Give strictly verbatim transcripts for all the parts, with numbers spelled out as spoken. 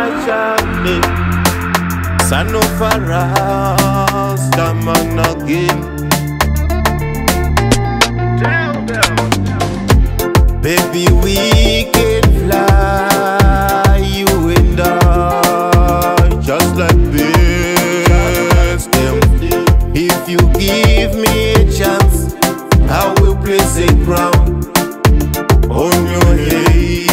Charlie, son of a Rasta man again. Baby, we can fly, you and I, just like birds. Them. If you give me a chance, I will place a crown on your head.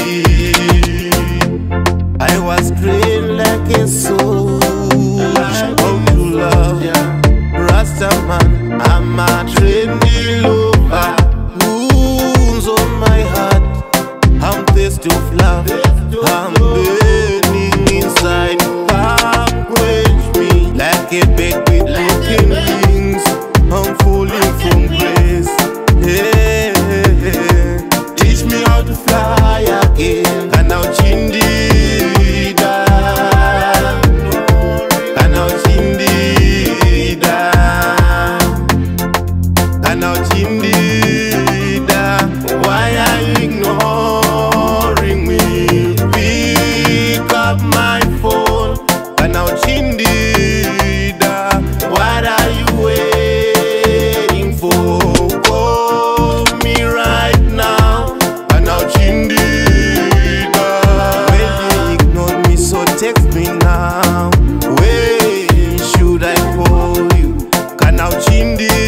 I was trained like a soldier, come to love, Rasta man, I'm a trained lover. Wounds on my heart, I'm thirsty of love, I'm burning inside. Come quench me like a bed with broken wings. I'm falling from grace. Hey, hey, hey. Teach me how to fly again. And now chindida, and now chindida, and now chindida. Why are you ignoring me? Pick up my phone. And now chindida, what are you waiting for? Call me right now. And now chindida, when you ignored me, so text me now. When should I call you? And now chindida.